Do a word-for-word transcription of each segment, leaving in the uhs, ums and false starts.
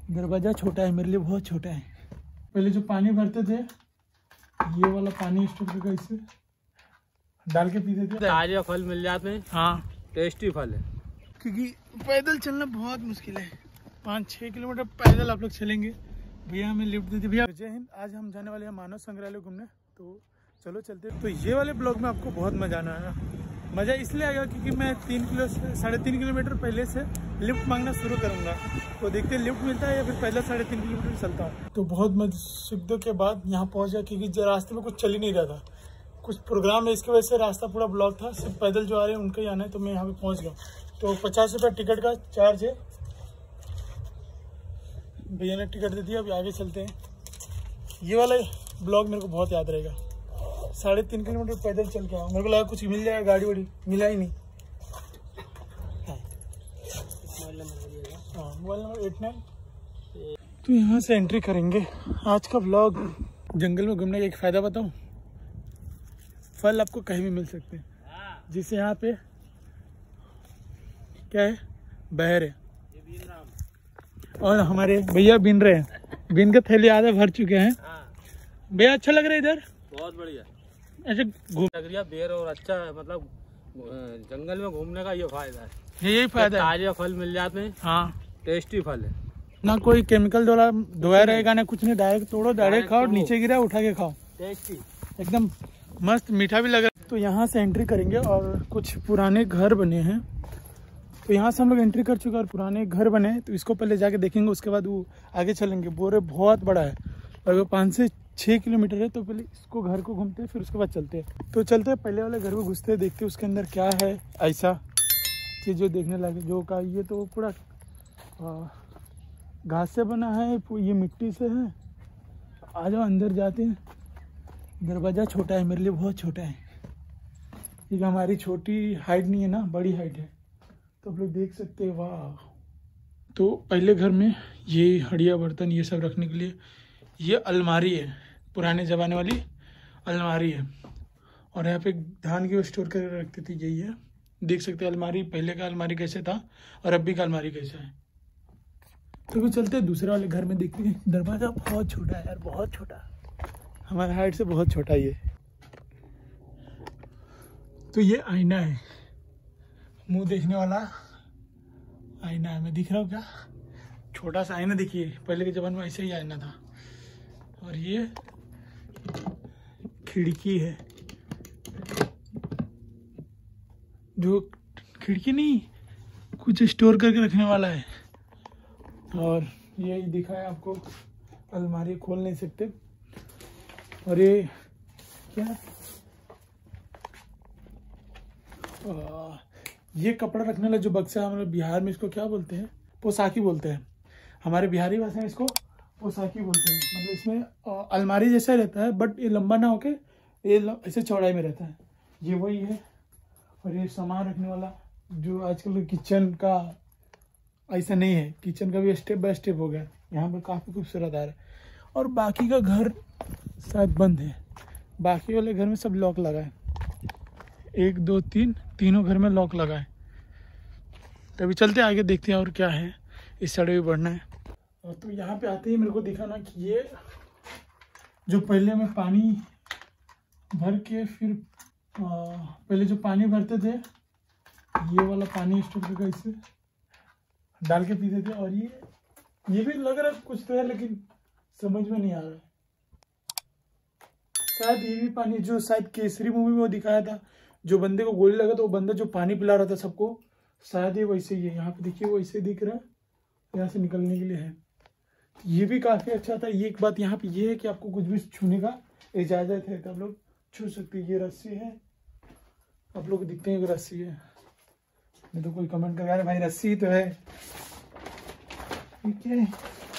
दरवाज़ा छोटा है, मेरे लिए बहुत छोटा है। पहले जो पानी भरते थे ये वाला पानी स्टोर करके इसे डाल के पीते थे। ताजे फल मिल जाते हैं। हाँ, टेस्टी फल है। क्योंकि पैदल चलना बहुत मुश्किल है। पाँच छः किलोमीटर पैदल आप लोग चलेंगे। भैया हमें लिफ्ट देते। भैया जय हिंद। आज हम जाने वाले हैं मानव संग्रहालय घूमने, तो चलो चलते। तो ये वाले ब्लॉग में आपको बहुत मज़ा आना है। मज़ा इसलिए आएगा क्योंकि मैं तीन किलो से साढ़े तीन किलोमीटर पहले से लिफ्ट मांगना शुरू करूँगा। तो देखते हैं लिफ्ट मिलता है या फिर पैदल साढ़े तीन किलोमीटर चलता हूँ। तो बहुत मुश्किलों के बाद यहाँ पहुँच गया क्योंकि रास्ते में कुछ चल ही नहीं रहा था। कुछ प्रोग्राम है, इसकी वजह से रास्ता पूरा ब्लॉक था। सिर्फ पैदल जो आ रहे हैं उनका ही आना है। तो मैं यहाँ पे पहुँच गया। तो पचास रुपये टिकट का चार्ज है। भैया ने टिकट दे दिया। अभी आगे चलते हैं। ये वाला ब्लॉग मेरे को बहुत याद रहेगा। साढ़े तीन किलोमीटर पैदल चल के आया। मेरे को लगा कुछ मिल जाएगा, गाड़ी वाड़ी मिला ही नहीं। हाँ, मोबाइल नंबर एट नाइन। तो यहाँ से एंट्री करेंगे। आज का ब्लॉग जंगल में घूमने का एक फ़ायदा बताऊँ, फल आपको कहीं भी मिल सकते हैं। जिससे यहाँ पे क्या है, बहर है और हमारे भैया बिन रहे हैं। बिन के थैले आधे भर चुके हैं। भैया अच्छा लग रहा है इधर, बहुत बढ़िया। ऐसे घूम लग रहा बेर और अच्छा है। मतलब जंगल में घूमने का ये फायदा है। यही फायदा है। ताजे फल मिल जाते हैं। हाँ, टेस्टी फल है। ना कोई केमिकल द्वारा धोया रहेगा ना कुछ नहीं। डायरेक्ट तोड़ो, डायरेक्ट खाओ, नीचे गिरा उठा के खाओ। टेस्टी एकदम मस्त, मीठा भी लग रहा है। तो यहाँ से एंट्री करेंगे और कुछ पुराने घर बने हैं। तो यहाँ से हम लोग एंट्री कर चुके हैं और पुराने घर बने हैं। तो इसको पहले जाके देखेंगे, उसके बाद वो आगे चलेंगे। बोरे बहुत बड़ा है, लगभग पाँच से छः किलोमीटर है। तो पहले इसको घर को घूमते हैं, फिर उसके बाद चलते हैं। तो चलते हैं, पहले वाले घर को घुसते हैं, देखते हैं उसके अंदर क्या है ऐसा चीज़ जो देखने लगे। जो का ये तो पूरा घास से बना है, ये मिट्टी से है। आ जाओ अंदर जाते हैं। दरवाज़ा छोटा है, मेरे लिए बहुत छोटा है क्योंकि हमारी छोटी हाइट नहीं है ना, बड़ी हाइट है। तो आप लोग देख सकते हैं। वाह। तो पहले घर में ये हड़िया बर्तन ये सब रखने के लिए ये अलमारी है, पुराने ज़माने वाली अलमारी है। और यहाँ पे धान की स्टोर कर रखती थी, यही है। देख सकते हैं अलमारी, पहले का अलमारी कैसे था और अभी का अलमारी कैसा है। तो भी चलते हैं दूसरे वाले घर में, देखते हैं। दरवाज़ा बहुत छोटा है यार, बहुत छोटा, हमारे हाइट से बहुत छोटा ये। तो ये आईना है, मुंह देखने वाला आईना है। मैं दिख रहा हूँ क्या? छोटा सा आईना देखिए, पहले के ज़माने में ऐसे ही आईना था। और ये खिड़की है, जो खिड़की नहीं कुछ स्टोर करके रखने वाला है। और ये दिखा है आपको, अलमारी खोल नहीं सकते। और ये क्या, आ, ये कपड़ा रखने वाला जो बक्सा है, हमारे बिहार में इसको क्या बोलते हैं, पोशाकी बोलते हैं। हमारे बिहारी भाषा में इसको पोशाकी बोलते हैं। मतलब इसमें अलमारी जैसा रहता है, बट ये लंबा ना होके ये ऐसे चौड़ाई में रहता है। ये वही है। और ये सामान रखने वाला जो आजकल किचन का ऐसा नहीं है, किचन का भी स्टेप बाय स्टेप हो गया। यहाँ पर काफ़ी खूबसूरत आ रहा है। और बाकी का घर शायद बंद है। बाकी वाले घर में सब लॉक लगा है, एक दो तीन, तीनों घर में लॉक लगा है। तो अभी चलते आगे, देखते हैं और क्या है। इस साइड भी बढ़ना है। और तो यहाँ पे आते ही मेरे को दिखा ना कि ये जो पहले में पानी भर के फिर आ, पहले जो पानी भरते थे ये वाला पानी स्टोर करके इसे डाल के पीते थे। और ये ये भी लग रहा है कुछ तो है, लेकिन समझ में नहीं आ रहा है। शायद ये भी पानी जो शायद केसरी मूवी में वो दिखाया था, जो बंदे को गोली लगा तो वो बंदा जो पानी पिला रहा था सबको, शायद ये वैसे ही है। यहाँ पे देखिए वैसे दिख रहा है, यहाँ से निकलने के लिए है। ये भी काफ़ी अच्छा था। ये एक बात यहाँ पे ये है कि आपको कुछ भी छूने का इजाज़त है, तो आप लोग छू सकते हैं। ये रस्सी है, आप लोग दिखते हैं कि रस्सी है। नहीं तो कोई कमेंट कर रहा है भाई रस्सी तो है। ठीक है,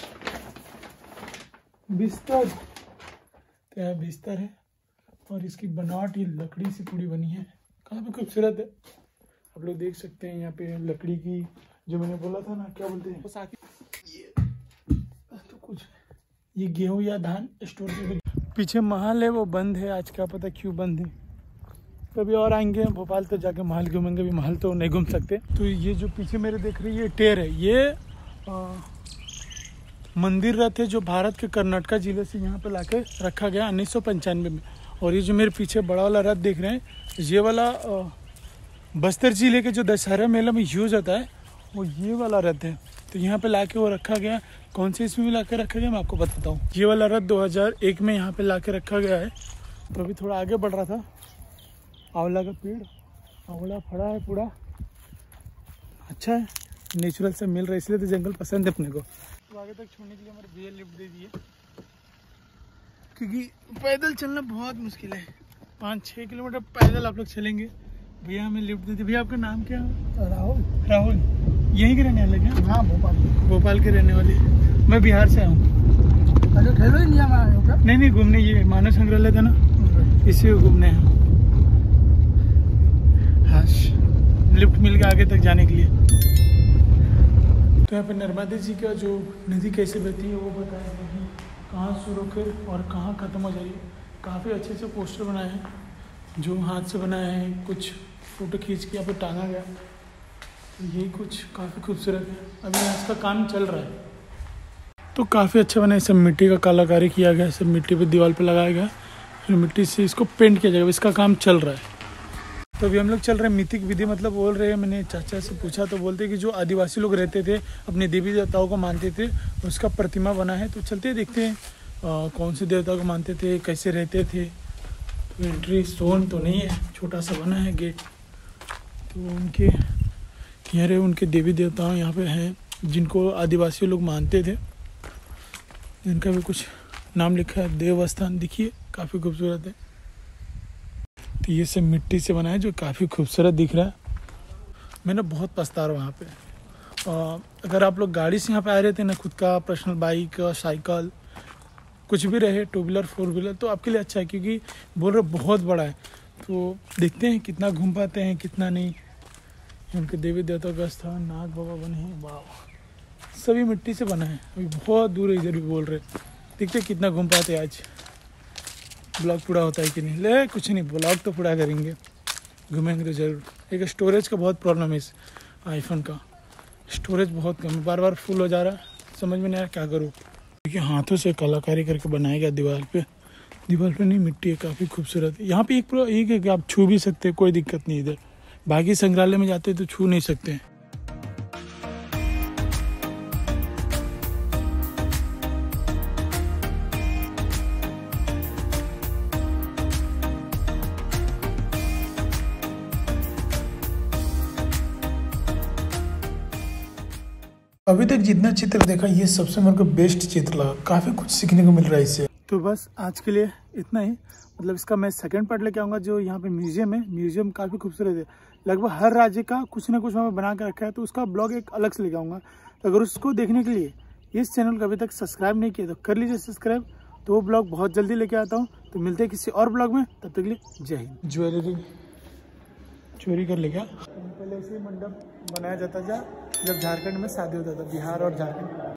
बिस्तर, तो यहाँ बिस्तर है। और इसकी बनावट ये लकड़ी से पूरी बनी है, काफ़ी खूबसूरत है। आप लोग देख सकते हैं यहाँ पे लकड़ी की, जो मैंने बोला था ना, क्या बोलते हैं पोशाकी। ये तो कुछ ये गेहूँ या धान स्टोर करके। पीछे महल है, वो बंद है आज, क्या पता क्यों बंद है। कभी और आएंगे भोपाल तो जाके महल घूमेंगे। भी महल तो नहीं घूम सकते। तो ये जो पीछे मेरे देख रही है ये टेर है, ये आ, मंदिर रथ है जो भारत के कर्नाटका जिले से यहाँ पे लाके रखा गया उन्नीस सौ पंचानवे में। और ये जो मेरे पीछे बड़ा वाला रथ देख रहे हैं, ये वाला बस्तर जिले के जो दशहरा मेला में यूज होता है वो ये वाला रथ है। तो यहाँ पे लाके वो रखा गया। कौन से इसमें ला के रखा गया मैं आपको बताता हूँ। ये वाला रथ दो हज़ार एक में यहाँ पे ला के रखा गया है। तो अभी थोड़ा आगे बढ़ रहा था, आंवला का पेड़, आंवला फड़ा है पूरा, अच्छा है, नेचुरल से मिल रहा है, इसलिए तो जंगल पसंद है अपने को। तो आगे तक छोड़ने के लिए हमारे भैया लिफ्ट दे दिए, क्योंकि पैदल चलना बहुत मुश्किल है। पाँच छः किलोमीटर पैदल आप लोग चलेंगे। भैया हमें लिफ्ट दे दी। भैया आपका नाम क्या है? राहुल। राहुल यहीं के रहने वाले क्या? हाँ, भोपाल भोपाल के रहने वाले। मैं बिहार से आया हूँ। अच्छा, खेलो इंडिया में आए हो क्या? नहीं नहीं, घूमने, ये मानव संग्रहालय था ना, इसी को घूमने हैं। हाँ, लिफ्ट मिल गया आगे तक जाने के लिए। तो यहाँ पे नर्मदा जी का जो नदी कैसे बहती है वो बताया गया कि कहाँ शुरू होकर और कहाँ ख़त्म हो जाएगी। काफ़ी अच्छे से पोस्टर बनाए हैं जो हाथ से बनाए हैं, कुछ फ़ोटो खींच के यहाँ पे टांगा गया। तो यही कुछ काफ़ी खूबसूरत है। अभी यहाँ इसका काम चल रहा है। तो काफ़ी अच्छा बना है। सब मिट्टी का कलाकारी किया गया है, सब मिट्टी पे दीवार पे लगाया गया, फिर मिट्टी से इसको पेंट किया जाएगा। इसका काम चल रहा है। तो अभी हम लोग चल रहे हैं मिथिक विधि, मतलब बोल रहे हैं। मैंने चाचा से पूछा तो बोलते कि जो आदिवासी लोग रहते थे, अपने देवी देवताओं को मानते थे, उसका प्रतिमा बना है। तो चलते देखते हैं आ, कौन से देवता को मानते थे, कैसे रहते थे। तो एंट्री स्टोन तो नहीं है, छोटा सा बना है गेट। तो उनके यहाँ रहे उनके देवी देवताओं यहाँ पे हैं जिनको आदिवासी लोग मानते थे, जिनका भी कुछ नाम लिखा है। देवस्थान दिखिए, काफ़ी खूबसूरत है। तो ये सब मिट्टी से बना है जो काफ़ी खूबसूरत दिख रहा है। मैंने बहुत पछता रहा वहाँ पे। और अगर आप लोग गाड़ी से यहाँ पे आ रहे थे ना, खुद का पर्सनल बाइक, साइकिल, कुछ भी रहे, टू व्हीलर फोर व्हीलर, तो आपके लिए अच्छा है, क्योंकि बोल रहे बहुत बड़ा है। तो देखते हैं कितना घूम पाते हैं, कितना नहीं। उनके देवी देवता का स्थान, नाग बाबा बने हैं, वाह, सभी मिट्टी से बना है। अभी बहुत दूर है, इधर भी बोल रहे। देखते कितना घूम पाते हैं आज। ब्लॉग पूरा होता है कि नहीं। ले कुछ नहीं, ब्लॉग तो पूरा करेंगे, घूमेंगे तो जरूर। एक स्टोरेज का बहुत प्रॉब्लम है इस आईफोन का, स्टोरेज बहुत कम है, बार बार फुल हो जा रहा है। समझ में नहीं आ रहा क्या करूँ, क्योंकि हाथों से कलाकारी करके बनाया गया दीवार पे। दीवार पे नहीं, मिट्टी है, काफ़ी खूबसूरत है। यहाँ पे एक पूरा एक है कि आप छू भी सकते हैं, कोई दिक्कत नहीं। इधर बाकी संग्रहालय में जाते तो छू नहीं सकते हैं। अभी तक जितना चित्र देखा, ये सबसे मेरे को बेस्ट चित्र लगा। काफ़ी कुछ सीखने को मिल रहा है इससे। तो बस आज के लिए इतना ही। मतलब इसका मैं सेकंड पार्ट लेके आऊँगा। जो यहाँ पे म्यूजियम है, म्यूजियम काफ़ी खूबसूरत है। लगभग हर राज्य का कुछ ना कुछ वहाँ बना के रखा है, तो उसका ब्लॉग एक अलग से लेके आऊँगा। तो अगर उसको देखने के लिए इस चैनल को अभी तक सब्सक्राइब नहीं किया तो कर लीजिए सब्सक्राइब। तो वो ब्लॉग बहुत जल्दी लेके आता हूँ। तो मिलते हैं किसी और ब्लॉग में, तब तक के लिए जय हिंद। ज्वेलरी चोरी कर ले क्या? पहले ऐसे ही मंडप बनाया जाता था जब झारखंड में शादी होता था, बिहार और झारखंड।